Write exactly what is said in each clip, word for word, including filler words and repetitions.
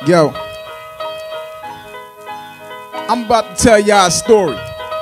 Yo, I'm about to tell y'all a story.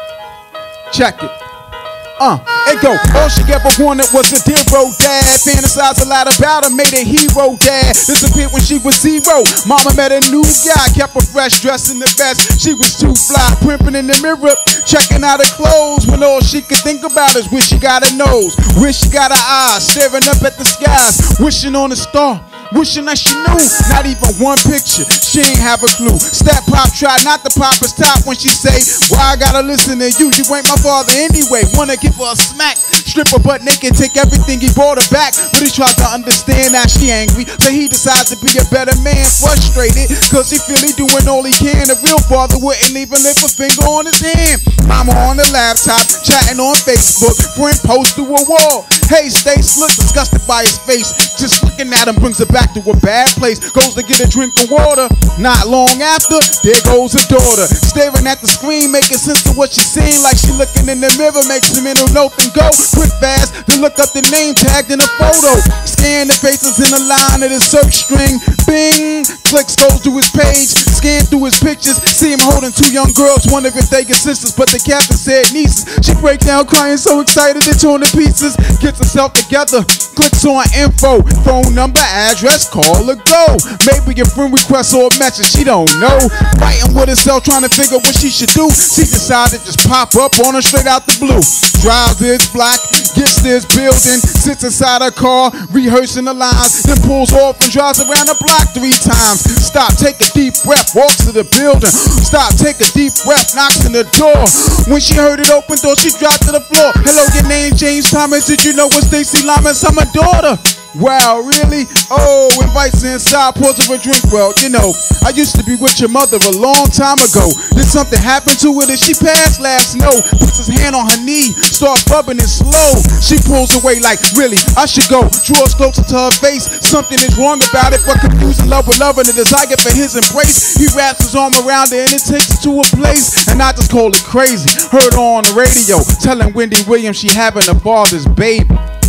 Check it. Uh, it go. All she ever wanted was a zero dad. Fantasized a lot about her, made a hero dad. Disappeared when she was zero. Mama met a new guy, kept her fresh, dressed in the best. She was too fly, primping in the mirror, checking out her clothes. When all she could think about is wish she got a nose, wish she got her eyes, staring up at the skies, wishing on a star. Wishing that she knew, not even one picture, she ain't have a clue. Step Pop tried not to pop his top when she say, why I gotta listen to you, you ain't my father anyway. Wanna give her a smack, strip her butt naked, take everything he brought her back. But he tried to understand that she angry, so he decides to be a better man. Frustrated, cause he feel he doing all he can. A real father wouldn't even lift a finger on his hand. Mama on the laptop, chatting on Facebook, friend post to a wall. Hey, Stace, look disgusted by his face. Just looking at him brings her back to a bad place. Goes to get a drink of water. Not long after, there goes her daughter, staring at the screen, making sense to what she's seeing. Like she looking in the mirror, makes a mental note and go quick fast. Then look up the name tagged in a photo. Scan the faces in the line of the search string. Bing! Clicks, goes to his page. Scan through his pictures. See him holding two young girls. Wonder if they get sisters, but the captain said nieces. She breaks down crying, so excited it's torn to pieces. Gets herself together, clicks on info, phone number, address, call or go. Maybe your friend requests or a message she don't know. Fighting with herself, trying to figure what she should do. She decided to just pop up on her straight out the blue. Drives this block, gets this building, sits inside her car, rehearsing the lines, then pulls off and drives around the block three times. Stop, take a deep breath, walks to the building. Stop, take a deep breath, knocks on the door. When she heard it open door, she dropped to the floor. Hello, your name James Thomas, did you know it's Stacy Lamas? I'm a daughter. Wow, really? Oh, invites her inside, pours her a drink. Well, you know, I used to be with your mother a long time ago. Did something happen to her that she passed last? No. Puts his hand on her knee, starts rubbing it slow. She pulls away like, really, I should go. Draws closer to her face. Something is wrong about it, but confusing love with love and a desire for his embrace. He wraps his arm around her and it takes her to a place. And I just call it crazy. Heard her on the radio telling Wendy Williams she having her father's baby.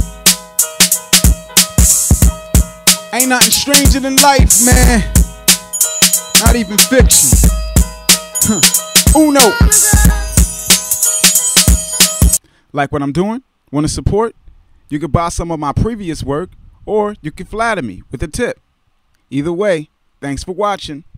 Ain't nothing stranger than life, man. Not even fiction. Huh. Uno. Like what I'm doing? Want to support? You could buy some of my previous work, or you can flatter me with a tip. Either way, thanks for watching.